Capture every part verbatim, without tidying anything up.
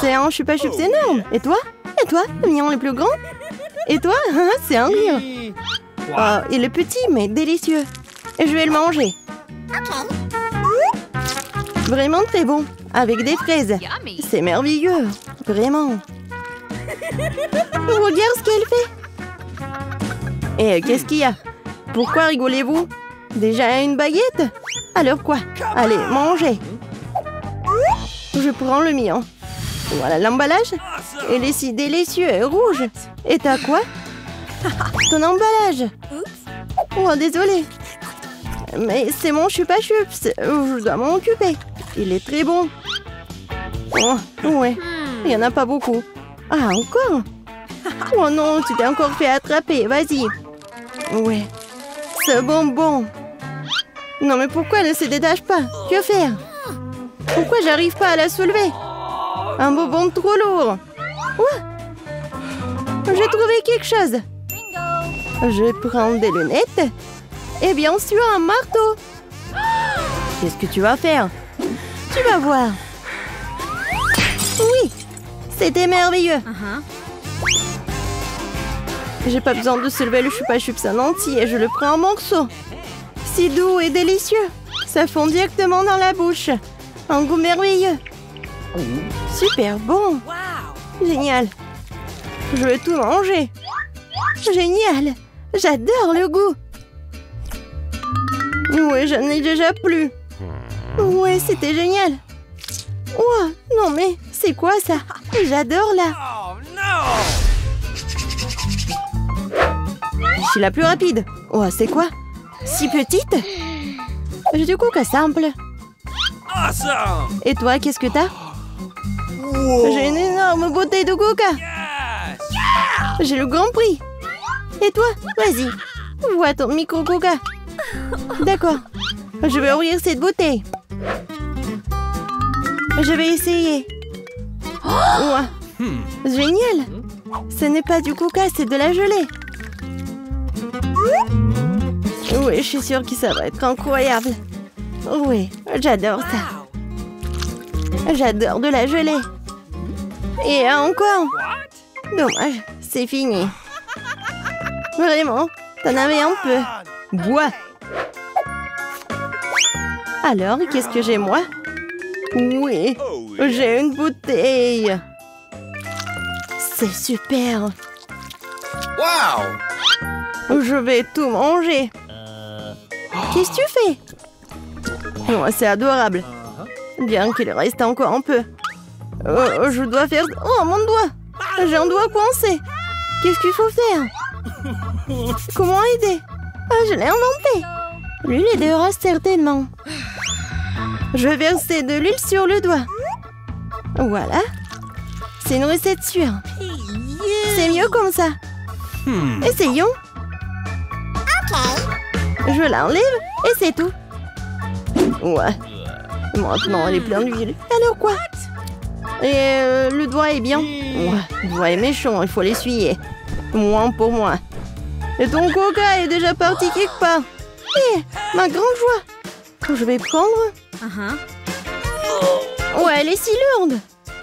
C'est un chupa chups énorme. Et toi? Et toi? Le mignon le plus grand? Et toi? C'est un rire. Oh, il est petit mais délicieux. Et je vais le manger. Vraiment très bon. Avec des fraises. C'est merveilleux. Vraiment. Regarde ce qu'elle fait. Et qu'est-ce qu'il y a? Pourquoi rigolez-vous? Déjà une baguette? Alors quoi? Allez, mangez. Je prends le mien. Voilà l'emballage. Il est si délicieux et rouge. Et t'as quoi? Ton emballage. Oh, désolé. Mais c'est mon chupa chups. Je dois m'en occuper. Il est très bon. Oh, ouais. Il n'y en a pas beaucoup. Ah, encore? Oh non, tu t'es encore fait attraper. Vas-y. Ouais. Ce bonbon. Non, mais pourquoi elle ne se détache pas? Que faire? Pourquoi j'arrive pas à la soulever? Un bonbon trop lourd. Ouais. J'ai trouvé quelque chose. Je prends des lunettes. Et bien sûr, un marteau. Qu'est-ce que tu vas faire? Tu vas voir. Oui, c'était merveilleux. Uh-huh. J'ai pas besoin de soulever le chupa chups en entier. Je le prends en morceaux. Si doux et délicieux. Ça fond directement dans la bouche. Un goût merveilleux. Super bon. Génial. Je veux tout manger. Génial. J'adore le goût. Oui, j'en ai déjà plus. Ouais, c'était génial. Oh, non mais, c'est quoi ça? J'adore là. Je suis la plus rapide. Oh, c'est quoi? Si petite? J'ai du coca simple. Et toi, qu'est-ce que t'as? J'ai une énorme bouteille de coca. J'ai le grand prix. Et toi? Vas-y. Vois ton micro coca. D'accord. Je vais ouvrir cette bouteille. Je vais essayer. Oh, génial. Ce n'est pas du coca, c'est de la gelée. Oui, je suis sûre que ça va être incroyable. Oui, j'adore ça. J'adore de la gelée. Et encore. Dommage, c'est fini. Vraiment, t'en avais un peu. Bois. Alors, qu'est-ce que j'ai moi? Oui, j'ai une bouteille. C'est super. Wow! Je vais tout manger. Qu'est-ce que tu fais? Oh, c'est adorable. Bien qu'il reste encore un peu. Oh, je dois faire... Oh, mon doigt! J'ai un doigt coincé. Qu'est-ce qu'il faut faire? Comment aider? Ah, je l'ai inventé. L'huile aidera certainement. Je vais verser de l'huile sur le doigt. Voilà. C'est une recette sûre. C'est mieux comme ça. Essayons. Je l'enlève et c'est tout. Ouais. Maintenant, elle est pleine d'huile. Alors quoi? Et euh, le doigt est bien. Ouais, le doigt est méchant, il faut l'essuyer. Moins pour moi. Et ton coca est déjà parti quelque part. Eh, ma grande joie. Je vais prendre... Uh-huh. Ouais, elle est si lourde.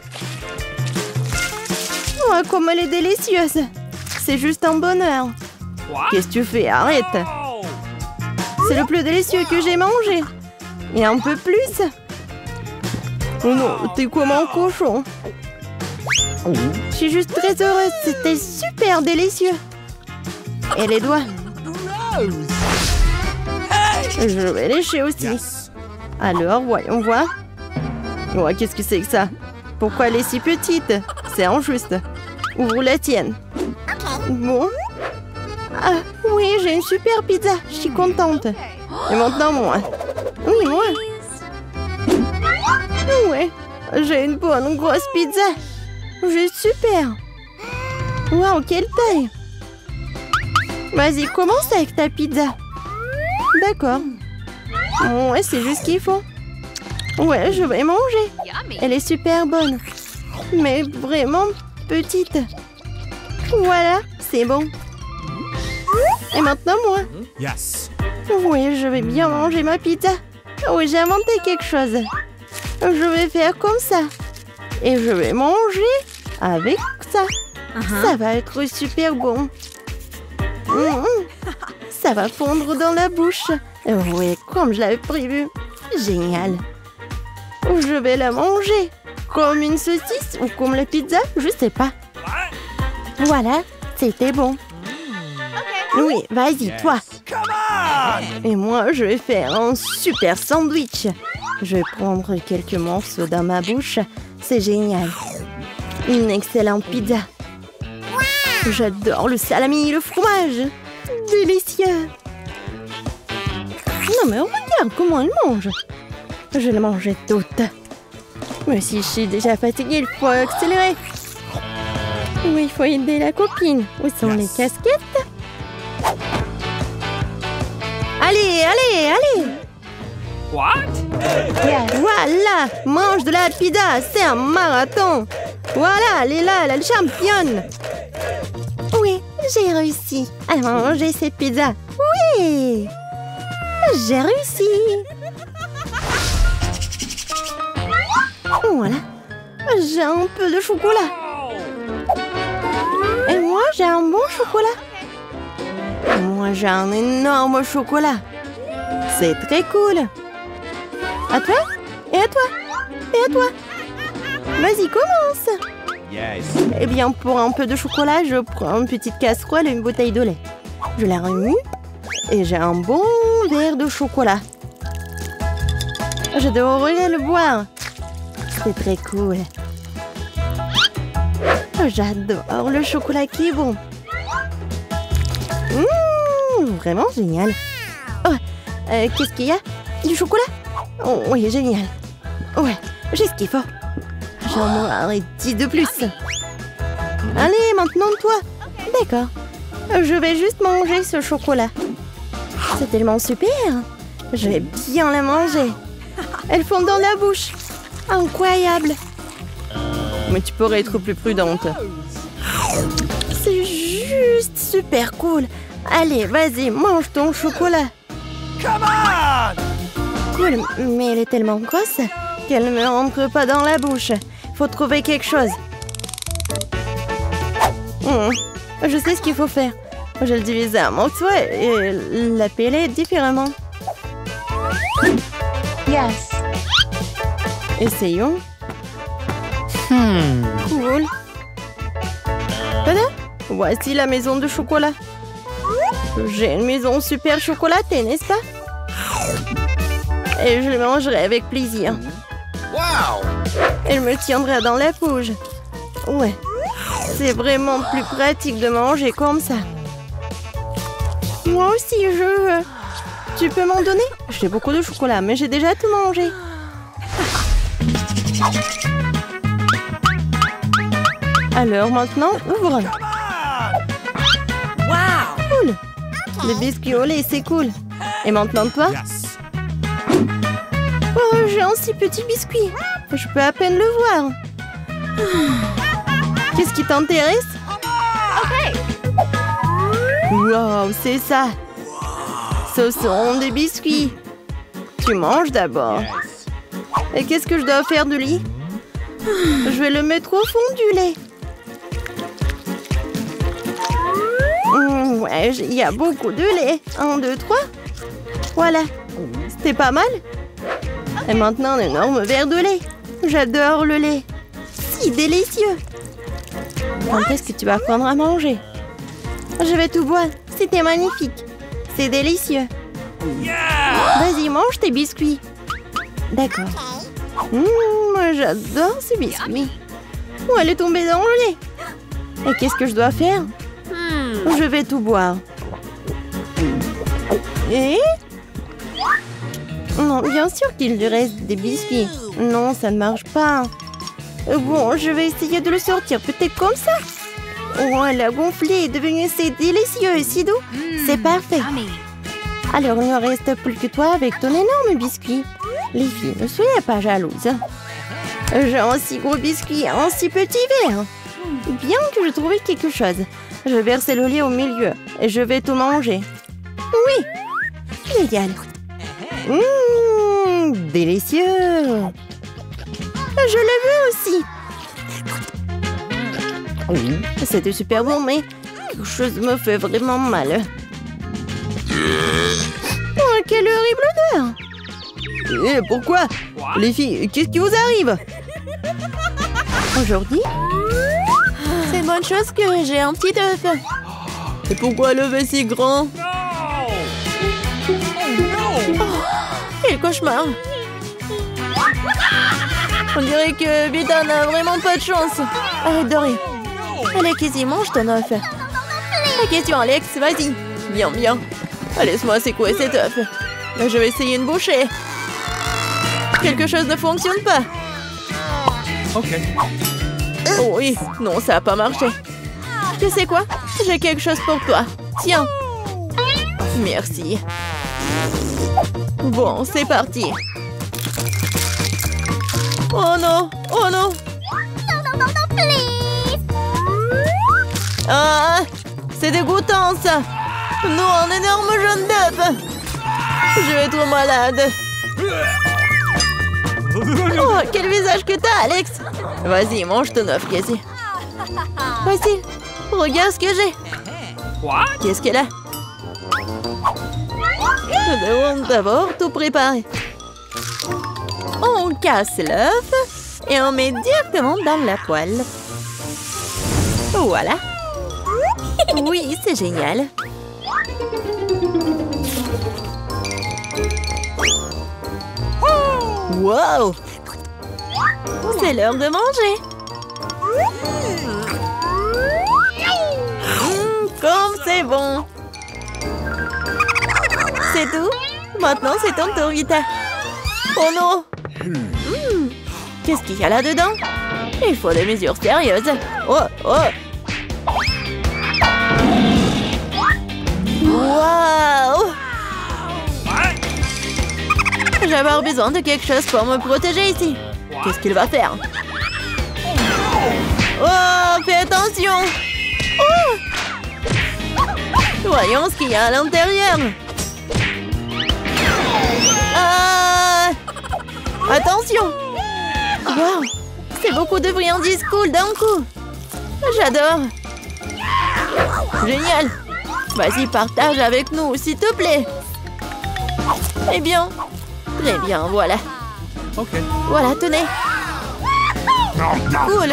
Ouais, comme elle est délicieuse. C'est juste un bonheur. Qu'est-ce que tu fais? Arrête. C'est le plus délicieux que j'ai mangé. Et un peu plus. Oh non, t'es comme un cochon. Je suis juste très heureuse. C'était super délicieux. Et les doigts? Je vais lécher aussi. Alors, voyons voir. Ouais, qu'est-ce que c'est que ça? Pourquoi elle est si petite? C'est injuste. Ouvre la tienne. Bon. Ah, oui, j'ai une super pizza. Je suis contente. Et maintenant, moi. Oui, moi. Ouais, j'ai une bonne grosse pizza. Juste super. Waouh, quelle taille. Vas-y, commence avec ta pizza. D'accord. Ouais, c'est juste ce qu'il faut. Ouais, je vais manger. Elle est super bonne. Mais vraiment petite. Voilà, c'est bon. Et maintenant, moi. Yes. Oui, je vais bien manger ma pizza. Oui, j'ai inventé quelque chose. Je vais faire comme ça. Et je vais manger avec ça. Uh-huh. Ça va être super bon. Mmh. Ça va fondre dans la bouche. Oui, comme je l'avais prévu. Génial. Je vais la manger. Comme une saucisse ou comme la pizza, je sais pas. Voilà, c'était bon. Oui, vas-y, toi. Et moi, je vais faire un super sandwich. Je vais prendre quelques morceaux dans ma bouche. C'est génial. Une excellente pizza. J'adore le salami et le fromage. Délicieux. Non mais regarde comment elle mange. Je la mangeais toute. Mais si je suis déjà fatiguée, il faut accélérer. Oui, il faut aider la copine. Où sont les casquettes? Allez, allez, allez. What? Voilà, mange de la pizza, c'est un marathon. Voilà, elle est là, elle est championne. Oui, j'ai réussi à manger cette pizza. Oui, j'ai réussi. Voilà, j'ai un peu de chocolat. Et moi, j'ai un bon chocolat. Et moi, j'ai un énorme chocolat. C'est très cool. À toi, et à toi, et à toi. Vas-y, commence. Yes. Eh bien, pour un peu de chocolat, je prends une petite casserole et une bouteille de lait. Je la remue et j'ai un bon verre de chocolat. Je devrais le boire. C'est très cool. J'adore le chocolat qui est bon. Mmh, vraiment génial. Oh, euh, qu'est-ce qu'il y a? Du chocolat? Oh, oui, génial. Ouais, j'ai ce qu'il faut. J'en mangerai dix de plus. Allez, maintenant toi. D'accord. Je vais juste manger ce chocolat. C'est tellement super. Je vais bien la manger. Elle fond dans la bouche. Incroyable. Mais tu pourrais être plus prudente. C'est juste super cool. Allez, vas-y, mange ton chocolat. Come on! Cool, mais elle est tellement grosse qu'elle ne me rentre pas dans la bouche. Faut trouver quelque chose. Mmh, je sais ce qu'il faut faire. Je le divise en morceaux et la peler différemment. Yes. Essayons. Hmm. Cool. Tada! Voici la maison de chocolat. J'ai une maison super chocolatée, n'est-ce pas? Et je le mangerai avec plaisir. Wow! Elle me tiendra dans la bouche. Ouais. C'est vraiment plus pratique de manger comme ça. Moi aussi, je veux. Tu peux m'en donner? J'ai beaucoup de chocolat, mais j'ai déjà tout mangé. Alors maintenant, ouvre. Wow! Cool. Les biscuits au lait, c'est cool. Et maintenant toi? Yes. Oh, j'ai un si petit biscuit. Je peux à peine le voir. Qu'est-ce qui t'intéresse? Wow, c'est ça. Ce sont des biscuits. Tu manges d'abord. Yes. Et qu'est-ce que je dois faire de lui? Je vais le mettre au fond du lait. Mmh, ouais, il y a beaucoup de lait. Un, deux, trois. Voilà. C'était pas mal. Et maintenant, un énorme verre de lait. J'adore le lait. Si délicieux. Quand est-ce que tu vas prendre à manger? Je vais tout boire. C'était magnifique. C'est délicieux. Yeah! Vas-y, mange tes biscuits. D'accord. Mmh, moi, j'adore ces biscuits. Oh, elle est tombée dans le lait. Et qu'est-ce que je dois faire? Je vais tout boire. Et... Non, bien sûr qu'il lui reste des biscuits. Non, ça ne marche pas. Bon, je vais essayer de le sortir, peut-être comme ça. Oh, elle a gonflé, est devenu si délicieux et si doux. C'est parfait. Alors, il ne reste plus que toi avec ton énorme biscuit. Les filles, ne soyez pas jalouses. J'ai un si gros biscuit, un si petit verre. Bien que je trouvais quelque chose. Je vais verser le lait au milieu et je vais tout manger. Oui, génial. Mmh, délicieux. Je le veux aussi. C'était super bon, mais quelque chose me fait vraiment mal. Oh, quelle horrible odeur! Eh, pourquoi? Les filles, qu'est-ce qui vous arrive? Aujourd'hui, c'est une bonne chose que j'ai un petit œuf. Et pourquoi l'œuf est si grand? Oh, quel cauchemar! On dirait que Vita n'a vraiment pas de chance. Arrête de rire. Allez, Casey, mange ton œuf. La question, Alex, vas-y. Bien, bien. Laisse-moi secouer cet œuf. Là, je vais essayer une bouchée. Quelque chose ne fonctionne pas. Ok. Oh oui, non, ça n'a pas marché. Tu sais quoi? J'ai quelque chose pour toi. Tiens. Merci. Bon, c'est parti. Oh non! Oh non! Ah! C'est dégoûtant, ça! Non, un énorme jaune d'œuf! Je vais être malade! Oh, quel visage que t'as, Alex! Vas-y, mange ton œuf, Casey. Vas-y, regarde ce que j'ai! Qu'est-ce qu'elle a? Je demande d'abord tout préparer. On casse l'œuf et on met directement dans la poêle. Voilà. Oui, c'est génial. Wow! C'est l'heure de manger. Mmh, comme c'est bon. C'est tout? Maintenant, c'est ton tour, Vita. Oh non! Mmh. Qu'est-ce qu'il y a là-dedans? Il faut des mesures sérieuses. Oh, oh! Waouh! Je vais avoir besoin de quelque chose pour me protéger ici. Qu'est-ce qu'il va faire? Oh, fais attention! Oh! Voyons ce qu'il y a à l'intérieur. Ah! Attention! Wow! C'est beaucoup de friandises cool d'un coup! J'adore! Génial! Vas-y, partage avec nous, s'il te plaît! Eh bien, très bien, voilà. Ok. Voilà, tenez! Cool!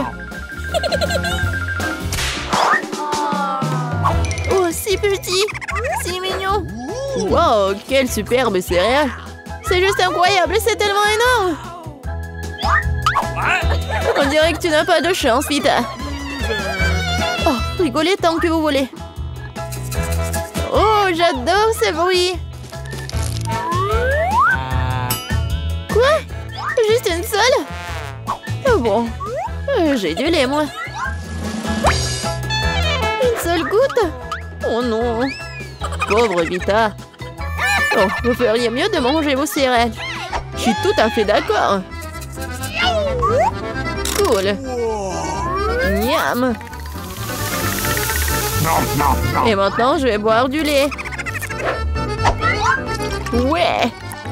Oh, si petit! Si mignon! Wow, quelle superbe céréale! C'est juste incroyable, c'est tellement énorme! On dirait que tu n'as pas de chance, Vita. Oh, rigolez tant que vous voulez. Oh, j'adore ce bruit. Quoi? Juste une seule? Oh bon, euh, j'ai du lait, moi. Une seule goutte? Oh non. Pauvre Vita. Oh, vous feriez mieux de manger vos céréales. Je suis tout à fait d'accord. Cool. Miam. Et maintenant, je vais boire du lait. Ouais.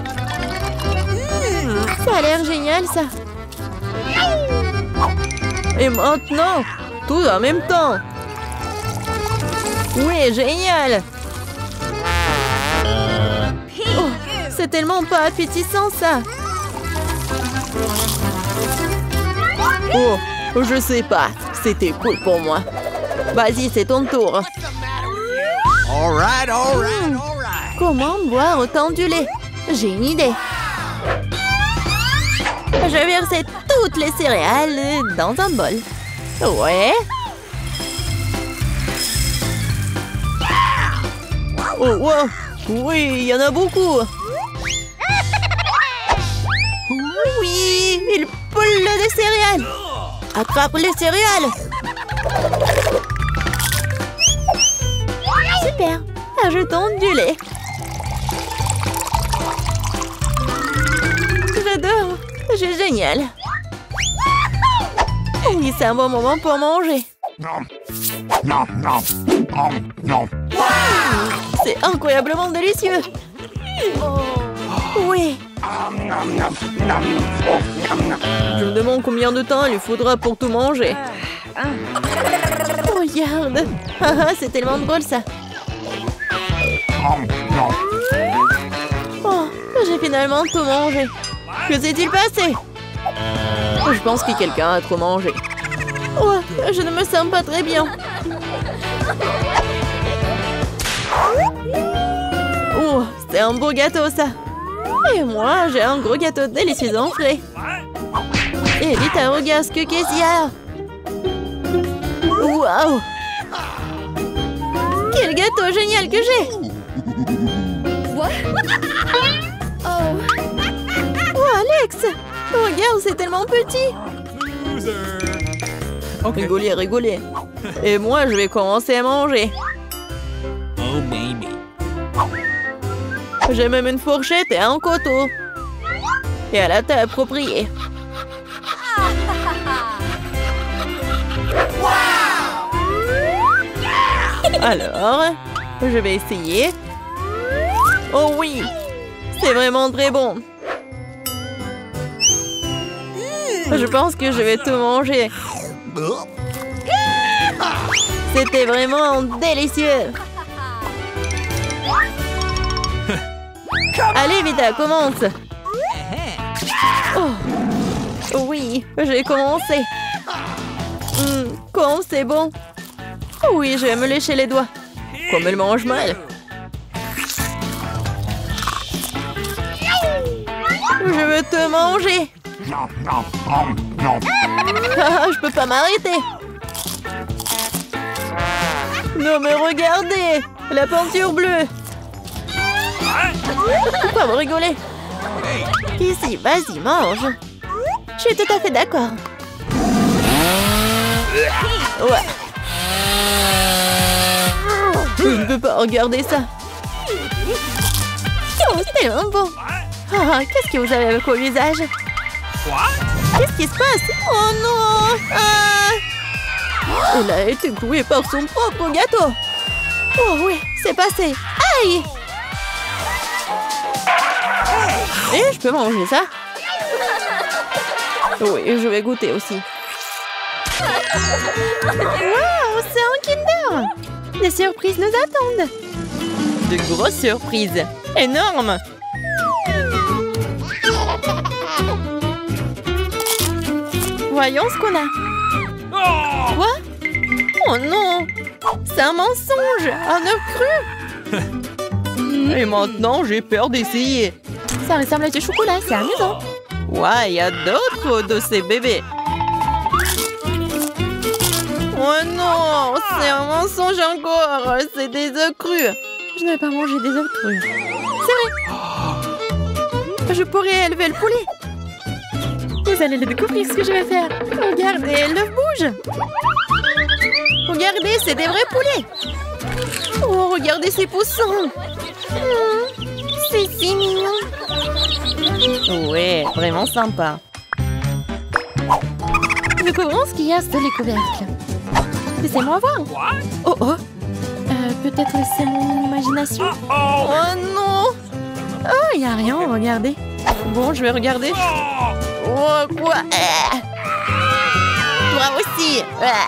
Ça a l'air génial, ça. Et maintenant, tout en même temps. Oui, génial. Oh, c'est tellement pas appétissant, ça. Oh, je sais pas. C'était cool pour moi. Vas-y, c'est ton tour. All right, all right, all right. Comment boire autant du lait? J'ai une idée. Je vais verser toutes les céréales dans un bol. Ouais. Oh, wow. Oui, il y en a beaucoup. Oui, il poule des céréales. Attrape les céréales. Super. Ajoutons du lait. J'adore. C'est génial. Oui, c'est un bon moment pour manger. Non, non, non, non. C'est incroyablement délicieux. Oui. Je me demande combien de temps il lui faudra pour tout manger. Regarde. Ah, ah, c'est tellement drôle ça. Oh, j'ai finalement tout mangé. Que s'est-il passé? Je pense que quelqu'un a trop mangé. Oh, je ne me sens pas très bien. Oh, c'est un beau gâteau ça. Et moi, j'ai un gros gâteau délicieux en frais. Et vite, regarde ce que qu'est-ce qu'il y a. Waouh! Quel gâteau génial que j'ai! Oh, Alex! Regarde, c'est tellement petit! Okay. Rigolez, rigolez. Et moi, je vais commencer à manger. Oh, baby. J'ai même une fourchette et un couteau. Et à la taille appropriée. Alors, je vais essayer. Oh oui, c'est vraiment très bon. Je pense que je vais tout manger. C'était vraiment délicieux. Allez, Vita, commence. Oh, oui, j'ai commencé. Mmh, comme c'est bon. Oui, je vais me lécher les doigts. Comme elle mange mal. Je veux te manger. Ah, je peux pas m'arrêter. Non mais regardez, la peinture bleue. Pourquoi vous rigolez? Ici, vas-y, mange. Je suis tout à fait d'accord. Ouais. Je ne peux pas regarder ça. Oh, c'est tellement bon. Oh, qu'est-ce que vous avez avec vos visages? Qu'est-ce qui se passe? Oh non! Ah! Elle a été clouée par son propre gâteau. Oh oui, c'est passé. Aïe! Et je peux manger ça? Oui, je vais goûter aussi. Wow, c'est un Kinder! Des surprises nous attendent. De grosses surprises. Énormes. Voyons ce qu'on a. Quoi? Oh non! C'est un mensonge! Un œuf cru! Et maintenant, j'ai peur d'essayer. Ça ressemble à du chocolat, c'est amusant. Ouais, il y a d'autres de ces bébés. Oh non! C'est un mensonge encore! C'est des œufs crus! Je ne vais pas manger des œufs crus. C'est vrai! Je pourrais élever le poulet! Vous allez le découvrir ce que je vais faire! Regardez, l'œuf bouge! Regardez, c'est des vrais poulets! Oh, regardez ces poussins! Mmh, c'est si mignon! Ouais, vraiment sympa! Découvrons ce qu'il y a sur les couvercles. Laissez-moi voir. Oh oh. Euh, peut-être c'est mon imagination. Oh non. Oh, il n'y a rien, regardez. Bon, je vais regarder. Oh, quoi? Toi aussi.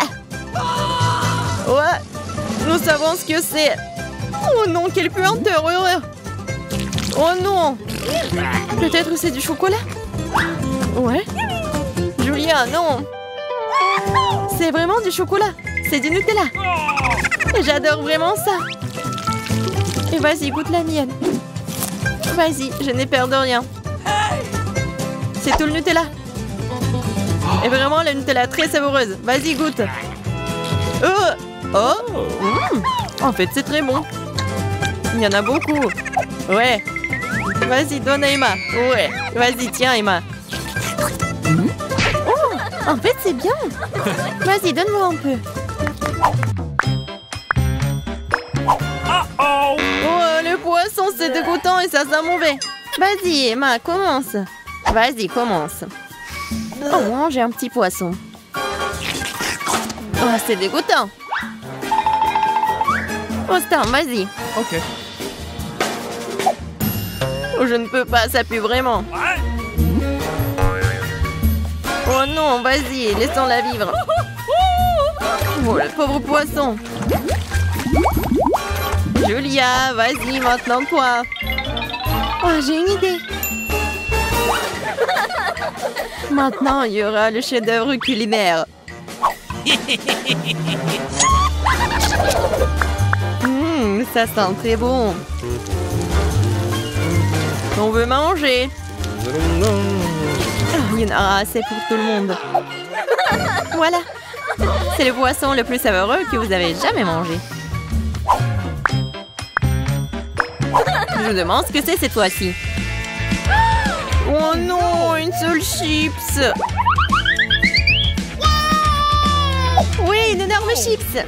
Ouais. Nous savons ce que c'est. Oh non, quelle puanteur. Oh non. Peut-être c'est du chocolat. Ouais. Julia, non. C'est vraiment du chocolat. C'est du Nutella. J'adore vraiment ça. Et vas-y, goûte la mienne. Vas-y, je n'ai peur de rien. C'est tout le Nutella. Et vraiment, la Nutella très savoureuse. Vas-y, goûte. Oh, oh. Mmh. En fait, c'est très bon. Il y en a beaucoup. Ouais. Vas-y, donne à Emma. Ouais. Vas-y, tiens, Emma. Oh, en fait, c'est bien. Vas-y, donne-moi un peu. Oh, le poisson, c'est dégoûtant et ça sent mauvais. Vas-y, Emma, commence. Vas-y, commence. Oh, j'ai un petit poisson. Oh, c'est dégoûtant. Oh, Star, vas-y. Ok. Oh, je ne peux pas, ça pue vraiment. Oh non, vas-y, laissons-la vivre. Oh, le pauvre poisson. Julia, vas-y, maintenant toi. Oh, j'ai une idée. Maintenant, il y aura le chef-d'œuvre culinaire. Mmh, ça sent très bon. On veut manger. Oh, il y en aura assez pour tout le monde. Voilà. C'est le poisson le plus savoureux que vous avez jamais mangé. Je me demande ce que c'est cette fois-ci. Oh non, une seule chips. Oui, une énorme chips.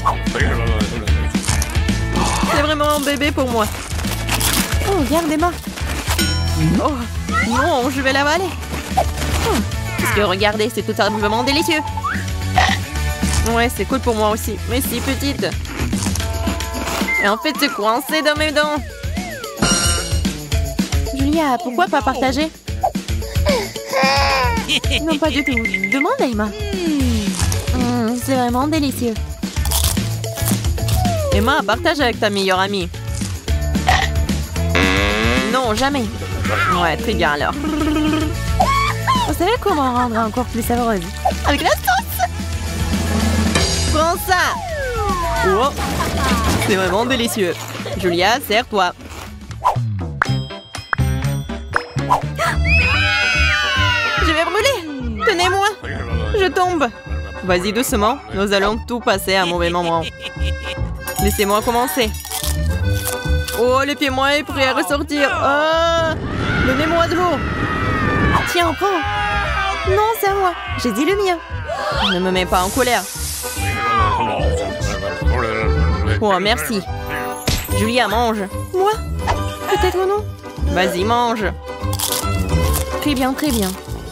C'est vraiment un bébé pour moi. Oh, regardez-moi. Oh, non, je vais l'avaler. Oh, parce que regardez, c'est tout simplement délicieux. Ouais, c'est cool pour moi aussi, mais si petite. Et en fait, c'est coincé dans mes dents. Julia, pourquoi pas partager? Non, pas du tout. Demande à Emma. Mmh, c'est vraiment délicieux. Emma, partage avec ta meilleure amie. Non, jamais. Ouais, très bien alors. Vous savez comment rendre encore plus savoureuse? Avec la sauce. Prends ça. Oh, c'est vraiment délicieux. Julia, sers-toi. Je vais brûler. Tenez-moi. Je tombe. Vas-y doucement. Nous allons tout passer à un mauvais moment. Laissez-moi commencer. Oh, le pied moi est prêt à ressortir. Oh, donnez-moi de l'eau. Tiens, prends. Non, c'est à moi. J'ai dit le mien. Ne me mets pas en colère. Oh, merci. Julia, mange. Moi? Peut-être non. Vas-y, mange. Très bien, très bien.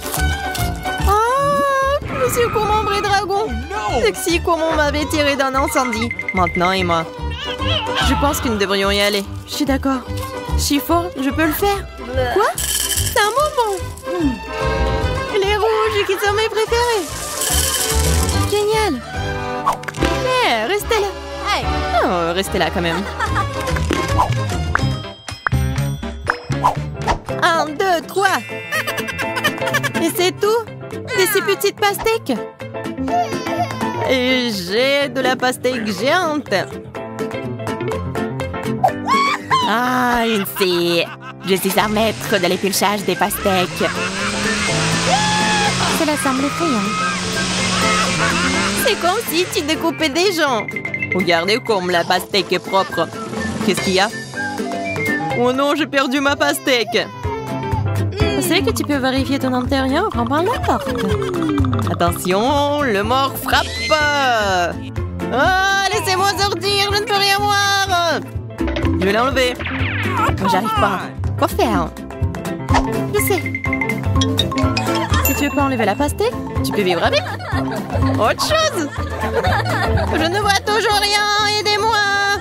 Ah, monsieur Commandre et Dragon. Sexy comme on m'avait tiré d'un incendie. Maintenant, Emma. Je pense que nous devrions y aller. Je suis d'accord. Je suis fort, je peux le faire. Quoi? C'est un bonbon. Les rouges qui sont mes préférés. Génial. Mais restez là. Oh, restez là quand même. Un, deux, trois. Et c'est tout? Des si petites pastèques? Et j'ai de la pastèque géante. Ah, une fille. Je suis un maître de l'épluchage des pastèques. Cela semble effrayant. C'est comme si tu découpais des gens. Regardez comme la pastèque est propre. Qu'est-ce qu'il y a? Oh non, j'ai perdu ma pastèque. Vous savez que tu peux vérifier ton intérieur en parlant la porte. Attention, le mort frappe. Ah, laissez-moi sortir, je ne peux rien voir. Je vais l'enlever. Oh, j'arrive pas. Quoi faire? Je sais. Si tu veux pas enlever la pastèque, tu peux vivre avec. Autre chose. Je ne vois toujours rien, aidez-moi.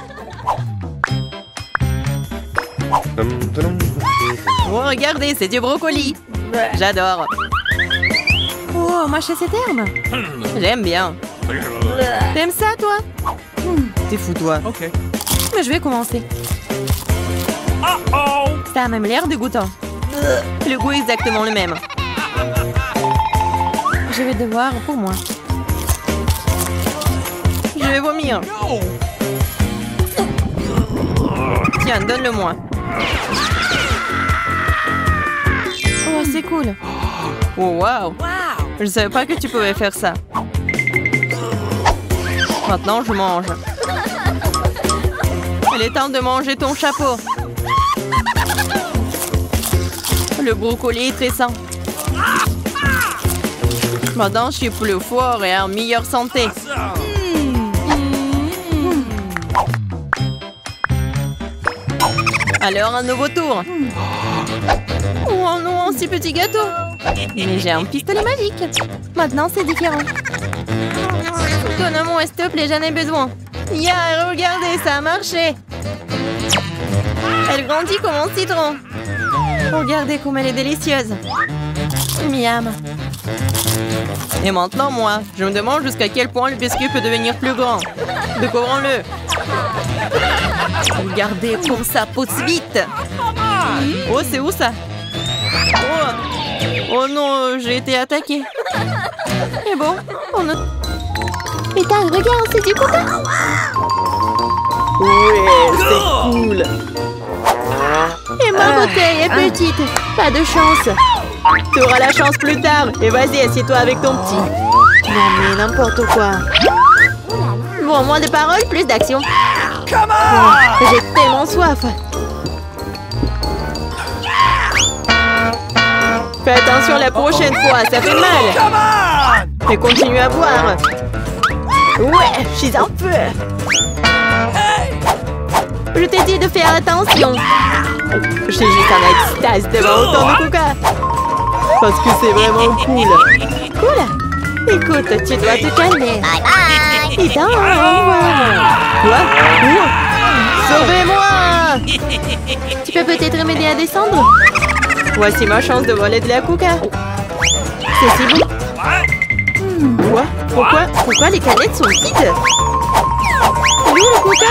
Oh, regardez, c'est du brocoli. J'adore. Oh, mâcher ces termes. J'aime bien. T'aimes ça, toi? T'es fou, toi. Okay. Mais je vais commencer. Uh-oh. Ça a même l'air dégoûtant. Le goût est exactement le même. Je vais devoir pour moi. Je vais vomir. No. Tiens, donne-le-moi. Oh, c'est cool. Oh, wow. Je ne savais pas que tu pouvais faire ça. Maintenant, je mange. Il est temps de manger ton chapeau. Le brocoli est très sain. Maintenant, je suis plus fort et en meilleure santé. Alors, un nouveau tour. Oh non, un si petit gâteau. Mais j'ai un pistolet magique. Maintenant, c'est différent. Donne-moi, s'il te plaît, j'en ai besoin. Yeah, regardez, ça a marché. Elle grandit comme un citron. Regardez comme elle est délicieuse. Miam. Et maintenant, moi, je me demande jusqu'à quel point le biscuit peut devenir plus grand. Découvrons-le. Regardez comme ça pousse vite. Oh, c'est où ça? Oh, oh non, j'ai été attaquée. Et bon, on a... Ethan, regarde, c'est du coca. Ouais, c'est cool. Et ma bouteille est petite. Pas de chance. Tu auras la chance plus tard. Et vas-y, assieds-toi avec ton petit. Non mais n'importe quoi. Bon, moins de paroles, plus d'action. Oh, j'ai tellement soif. Fais attention la prochaine fois, ça fait mal. Et continue à boire. Ouais, je suis un peu. Je t'ai dit de faire attention. Je suis juste en extase devant autant de coca. Parce que c'est vraiment cool. Cool. Écoute, tu dois te calmer. Bye bye. Et dans, au revoir. Quoi? Où? Sauvez-moi! Tu peux peut-être m'aider à descendre? Voici ma chance de voler de la coca. C'est si bon. Quoi? Pourquoi? Pourquoi les canettes sont vides? Elle est où le coca?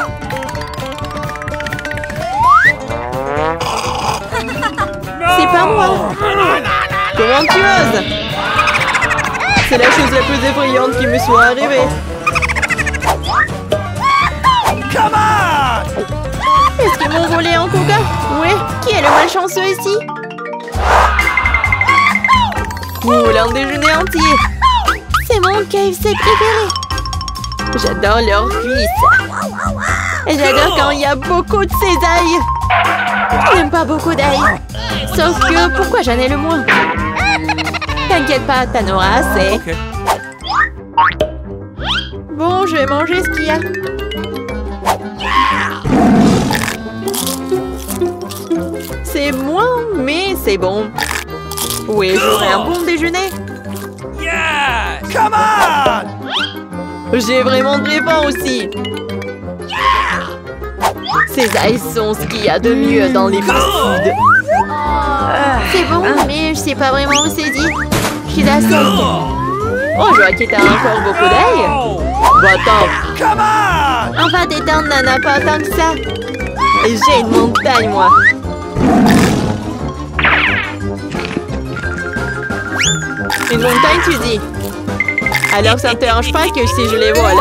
C'est pas moi. Comment tu oses? C'est la chose la plus effrayante qui me soit arrivée. Est-ce qu'ils m'ont volé un coca? Oui. Qui est le malchanceux ici? Oh, l'un déjeuner entier. C'est mon K F C préféré. J'adore leurs cuisses. Et j'adore quand il y a beaucoup de cisailles. Je n'aime pas beaucoup d'ail. Sauf que, pourquoi j'en ai le moins? T'inquiète pas, t'en auras assez. Bon, je vais manger ce qu'il y a. C'est moins, mais c'est bon. Oui, j'aurai un bon déjeuner. Yeah! Come on! J'ai vraiment très faim aussi. Ces ailes sont ce qu'il y a de mieux dans les fast-foods. C'est bon, mais je sais pas vraiment où c'est dit. Je suis d'accord. Oh, je vois que t'as encore beaucoup d'ail. Va-t'en. Come on! Enfin, t'éteins, n'en a pas tant que ça. Et j'ai une montagne, moi. Une montagne, tu dis? Alors, ça ne te dérange pas que si je les vole?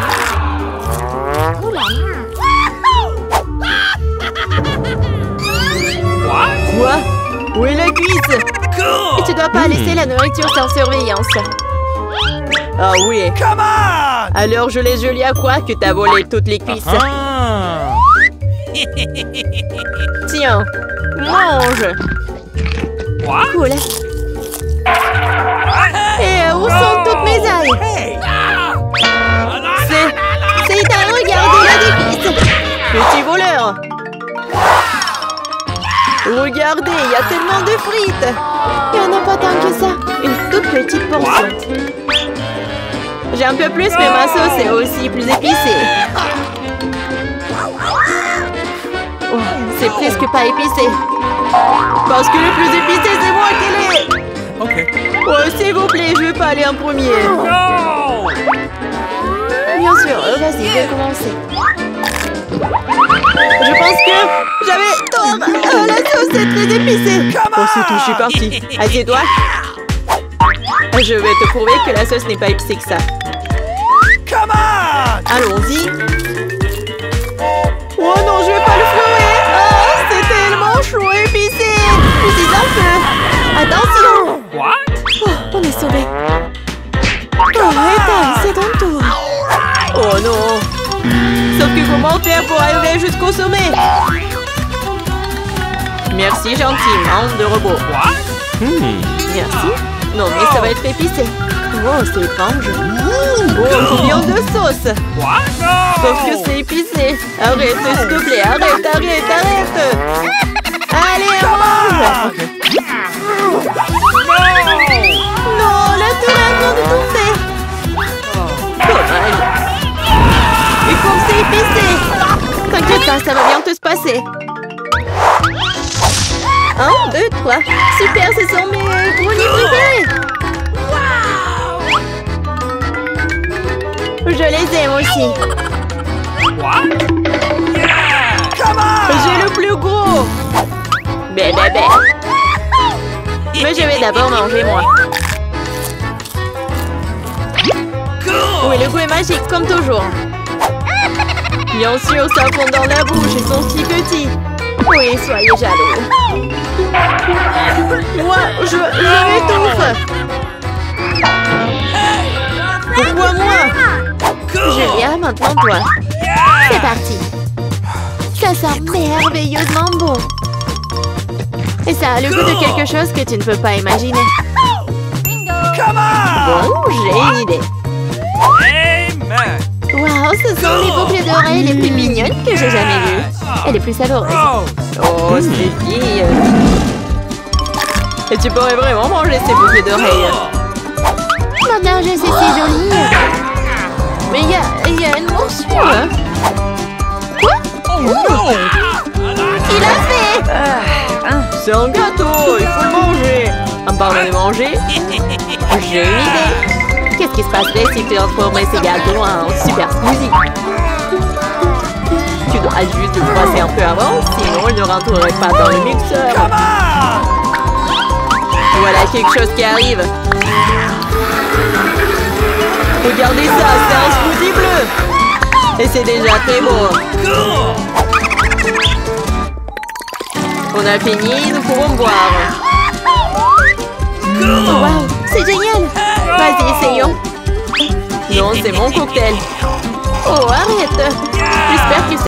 Quoi? Où est la cuisse? Et tu dois pas laisser la nourriture sans surveillance. Ah oui. Come on! Alors je laisse Julie à quoi que t'as volé toutes les cuisses? Ah. Tiens, mange. Cool. Et où sont toutes mes ailes? Hey! C'est... C'est Ethan, regardez la déguise. Petit voleur. Regardez, il y a tellement de frites. Il n'y en a pas tant que ça. Une toute petite portion. J'ai un peu plus, mais ma sauce est aussi plus épicée. Oh, c'est presque pas épicé. Parce que le plus épicé, c'est moi qui l'ai. Ok. Oh, s'il vous plaît, je veux pas aller en premier. No! Bien sûr, euh, vas-y, je vais commencer. Je pense que j'avais tort. Oh, la sauce est très épicée. Oh, c'est tout, je suis partie. Assieds-toi. Je vais te prouver que la sauce n'est pas épicée que ça. Come on! Allons-y. Oh non, je vais pas le fourrer. Oh, c'est tellement chaud et épicé. Utilise un peu. Attention. What? Oh, on est sauvés. Oh, Ethan, c'est ton tour. Oh non. Sauf que comment faire pour arriver jusqu'au sommet? Merci, gentil, membre de robot. What? Hmm. Merci. Non, mais ça va être épicé. Oh, c'est étrange. Oh, combien de sauce? What? No! Sauf que c'est épicé. Arrête, s'il te plaît. Arrête, arrête, arrête. Allez, mange. Non, la tour est en train de tomber. Dommage. Et comme c'est épicé. T'inquiète pas, ça va bientôt se passer. Un, deux, trois. Super, ce sont mes brownies préférés. Je les aime aussi. What? Yeah! Come on! J'ai le plus gros. Bé, bé, bé. Mais je vais d'abord manger, moi. Cool! Oui, le goût est magique, comme toujours. Bien sûr, ça fond dans la bouche, ils sont si petits. Oui, soyez jaloux. Moi, je, je m'étouffe. Pourquoi moi? Julia, maintenant toi. C'est parti. Ça sent merveilleusement bon. Et ça a le goût de quelque chose que tu ne peux pas imaginer. Come on! Bon, j'ai une idée. Amen! Waouh, ce sont les boucles d'oreilles les plus mignonnes que j'ai jamais vues. Et les plus savoureuses. Oh! Oh, c'est fille. Et tu pourrais vraiment manger ces boucles d'oreilles. Maintenant, je sais, c'est joli. Mais il y a, y a une morsure. Quoi? Oh no! Il a fait. C'est un gâteau, il faut le manger. En parlant de manger, j'ai une idée. Qu'est-ce qui se passerait si tu transformais ces gâteaux en super smoothie? Tu dois juste le froisser un peu avant, sinon il ne rentrerait pas dans le mixeur. Come on! Voilà quelque chose qui arrive. Regardez ça, c'est un smoothie bleu. Et c'est déjà très beau. Cool! On a fini, nous pouvons boire. Cool! Waouh, c'est génial. Vas-y, essayons. Non, c'est mon cocktail. Oh, arrête. J'espère que